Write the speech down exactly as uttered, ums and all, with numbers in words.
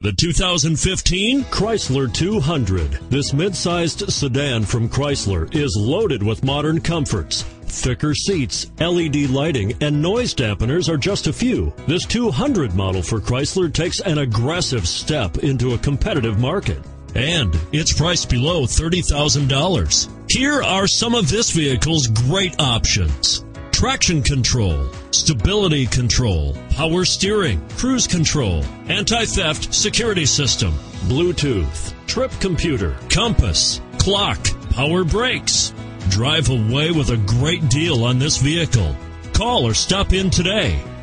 The two thousand fifteen Chrysler two hundred. This mid-sized sedan from Chrysler is loaded with modern comforts. Thicker seats, L E D lighting, and noise dampeners are just a few. This two hundred model for Chrysler takes an aggressive step into a competitive market. And it's priced below thirty thousand dollars. Here are some of this vehicle's great options: traction control, stability control, power steering, cruise control, anti-theft security system, Bluetooth, trip computer, compass, clock, power brakes. Drive away with a great deal on this vehicle. Call or stop in today.